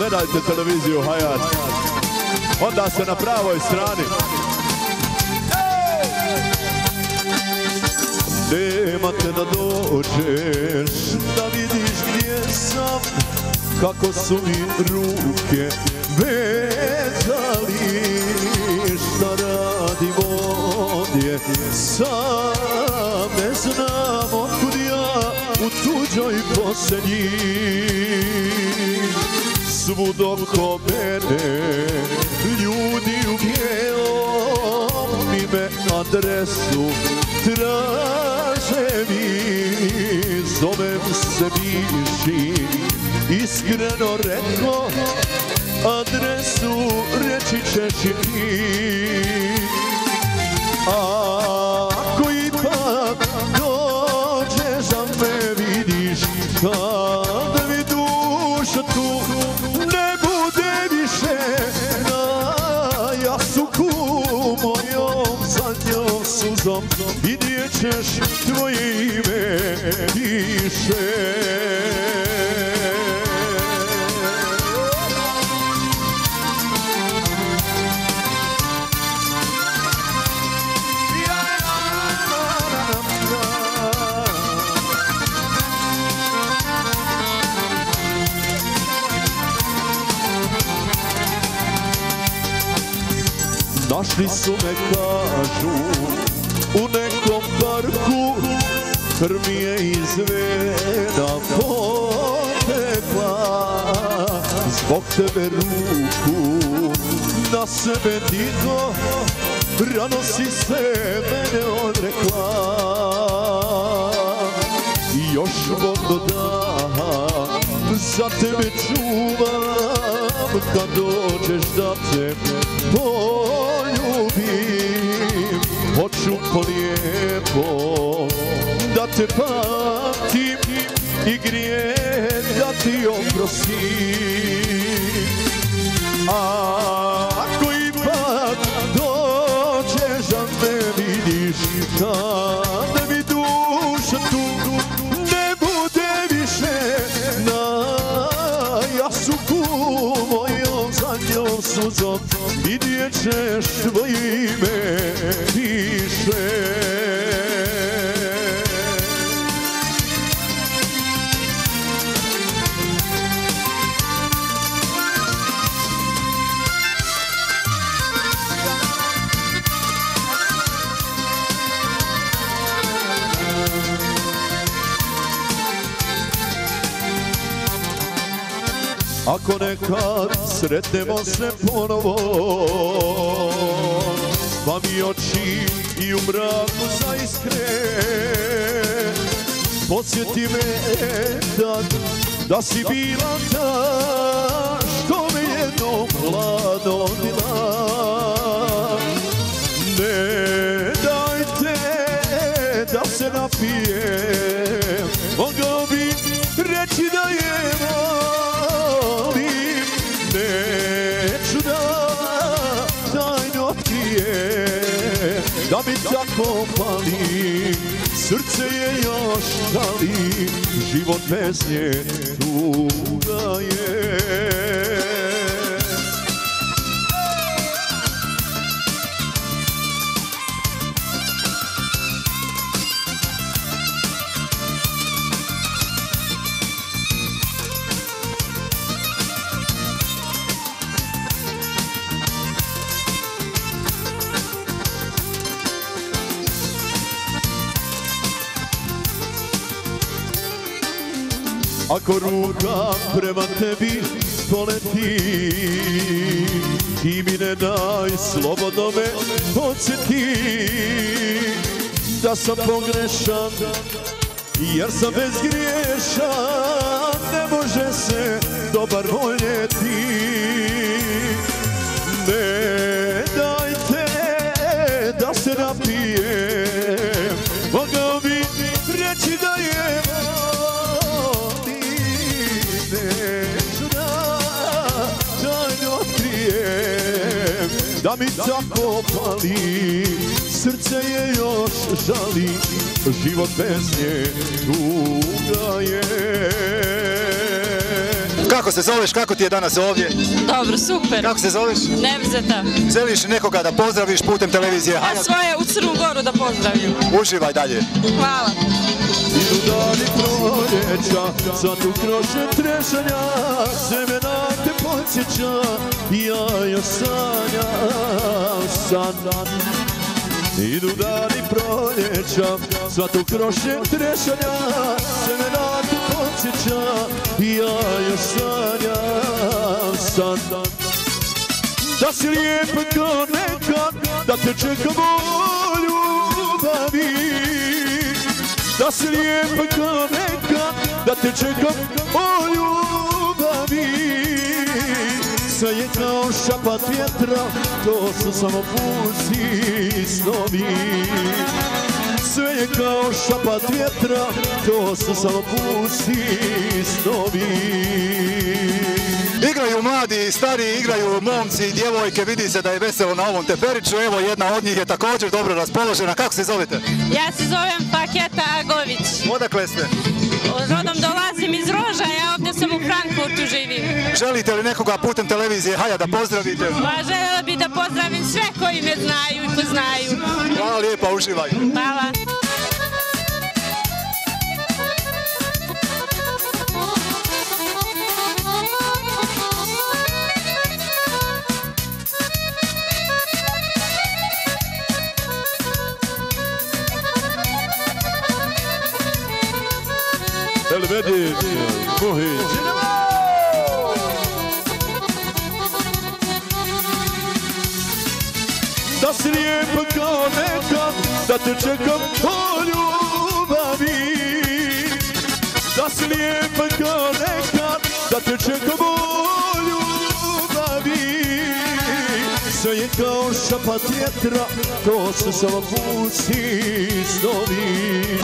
gledajte televiziju Hayat, onda ste na pravoj strani. Nema te da dođeš, da vidiš gdje sam, kako su mi ruke vezali. Šta radim ovdje, sam ne znam otkud ja u tuđoj poselji. Svud oko mene ljudi u bijelom mi me adresu traže mi. Zovem se bivši, iskreno rekao, adresu reći ćeš i ti. Ako ipak dođeš da me vidiš, kad mi duša tu ne bude više na jasuku mojom zadnjom suzom, vidjet ćeš tvoje ime piše. Našli su me, kažu, u nekom parku, krv mi je iz vena potekla. Zbog tebe ruku na sebe digo, rano si se mene odrekla. I još vodu daha za tebe čuvam, kad dođeš da te poljubim. Hoću polijepo da te pamtim i grije da ti oprostim. Ako ipak dođeš da me vidiš, kada mi duša tu ne bude više na jasuku mojom zadnjom suzom, vidjet ćeš tvoje ime piše. Ako nekad sretnemo se ponovo, pa mi oči i u mraku zaiskre, podsjeti me tad da si bila ta što me jednom mladom bila. Ne dajte da se napijem, mogao bi reći da je volim. Neću da tajno otkrijem, da mi tako pali, srce je još žali, život bez nje tuga je. Ako ruka prema tebi poleti, ti mi ne daj, slobodno me podsjeti da sam pogrešan, jer sam bezgriješan, ne može se dobar voljeti. Ne dajte da se napijem, mogao bi reći da je da mi tako pali, srce je još žali, život bez nje tuga je. kako se zoveš, kako ti je danas ovdje? Dobro, super. Kako se zoveš? Nevzeta. Želiš nekoga da pozdraviš putem televizije Ja Hayat? svoje u Crnu Goru da pozdravim. Uživaj dalje. Hvala. Idu dani proljeća, sad u kroše trešanja, sve me na te podsjeća, ja još sanjam san. Idu dani proljeća, sad u kroše trešanja, sve me na te podsjeća, ja još sanjam san. Da si lijepa kao nekad, da te čekam u ljubavi. Da si lijepa kao nekad, da te čekam o ljubavi. Sve je kao šapat vjetra, to su samo pusti snovi. Sve je kao šapat vjetra, to su samo pusti snovi. Igraju mladi i stari, igraju momci i djevojke, vidi se da je veselo na ovom teperiću. Evo jedna od njih je također dobro raspoložena. Kako se zovete? Ja se zovem Paketa Agović. Odakle ste? Rodom dolazim iz Roža, ja ovdje sam u Frankfurtu živim. Želite li nekoga putem televizije Hayat da pozdravite? Pa željela bi da pozdravim sve koji me znaju i poznaju. Hvala lijepa, uživaj. Hvala. Elvedin Muhić. Da si lijepa kao nekad, da te čekam o ljubavi. Da si lijepa kao nekad, da te čekam o ljubavi. Sve je kao šapat vjetra, to su samo pusti snovi.